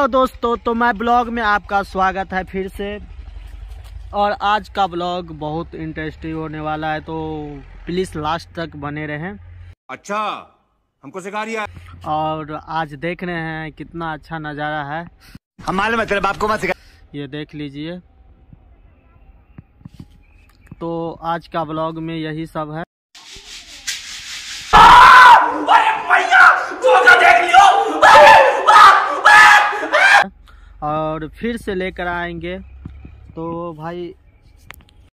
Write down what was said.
Hello दोस्तों, तो मैं ब्लॉग में आपका स्वागत है फिर से। और आज का ब्लॉग बहुत इंटरेस्टिंग होने वाला है, तो प्लीज़ लास्ट तक बने रहें। अच्छा, हमको सिखा रिया। और आज देख रहे हैं कितना अच्छा नज़ारा है। हम मालूम है तेरे बाप को मत सिखा। ये देख लीजिए। तो आज का ब्लॉग में यही सब है। और फिर से लेकर आएंगे। तो भाई